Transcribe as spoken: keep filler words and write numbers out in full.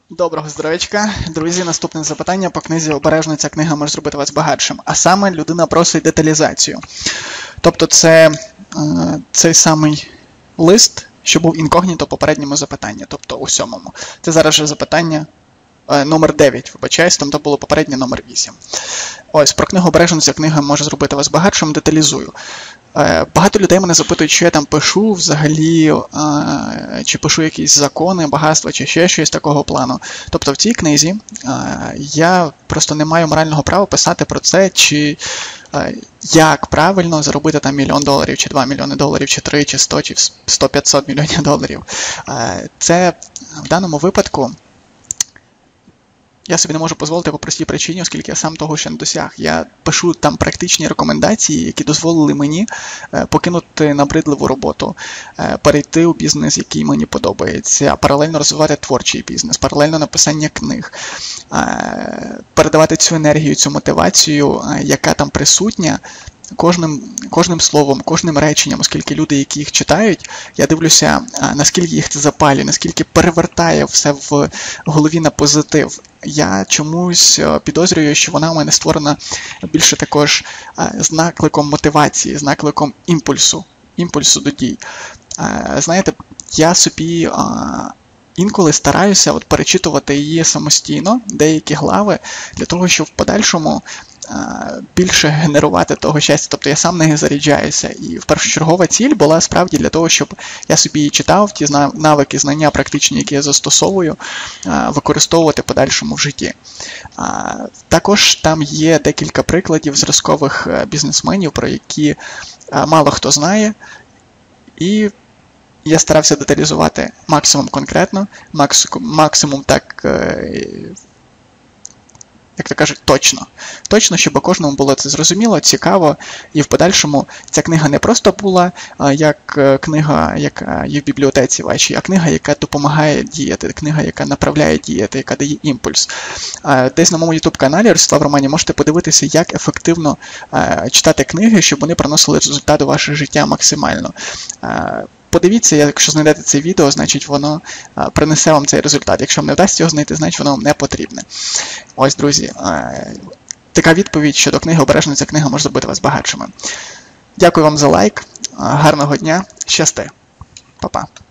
Доброго здоров'ячка. Друзі, наступне запитання по книзі «Обережно, ця книга може зробити вас багатшим». А саме людина просить деталізацію. Тобто це е, цей самий лист, що був інкогніто в попередньому запитанні, тобто у сьомому. Це зараз же запитання е, номер дев'ять, вибачаюсь, там то було попереднє номер вісім. Ось, про книгу «Обережно, ця книга може зробити вас багатшим» деталізую. Багато людей мене запитують, що я там пишу взагалі, чи пишу якісь закони, багатства, чи ще щось такого плану. Тобто в цій книзі я просто не маю морального права писати про це, чи як правильно заробити там мільйон доларів, чи два мільйони доларів, чи три, чи сто, чи сто-п'ятсот мільйонів доларів. Це в даному випадку я собі не можу дозволити по простій причині, оскільки я сам того ще не досяг. Я пишу там практичні рекомендації, які дозволили мені покинути набридливу роботу, перейти у бізнес, який мені подобається, паралельно розвивати творчий бізнес, паралельно написання книг, передавати цю енергію, цю мотивацію, яка там присутня, Кожним, кожним словом, кожним реченням, оскільки люди, які їх читають, я дивлюся, наскільки їх це запалює, наскільки перевертає все в голові на позитив. Я чомусь підозрюю, що вона у мене створена більше також з накликом мотивації, з накликом імпульсу, імпульсу до дій. Знаєте, я собі інколи стараюся от перечитувати її самостійно, деякі глави, для того, щоб в подальшому більше генерувати того щастя, тобто я сам нею заряджаюся. І першочергова ціль була справді для того, щоб я собі її читав, ті навики, знання практичні, які я застосовую, використовувати в подальшому в житті. Також там є декілька прикладів зразкових бізнесменів, про які мало хто знає, і я старався деталізувати максимум конкретно, максимум так, як то кажуть, точно. Точно, щоб кожному було це зрозуміло, цікаво, і в подальшому ця книга не просто була як книга, яка є в бібліотеці вашій, а книга, яка допомагає діяти, книга, яка направляє діяти, яка дає імпульс. Десь на моєму ютуб-каналі Ростислав Романів можете подивитися, як ефективно читати книги, щоб вони приносили результат у ваше життя максимально. Подивіться, якщо знайдете це відео, значить воно а, принесе вам цей результат. Якщо вам не вдасться його знайти, значить воно вам не потрібне. Ось, друзі, а, така відповідь щодо книги «Обережно, ця книга може зробити вас багатшими». Дякую вам за лайк, а, гарного дня, щасти. Па-па.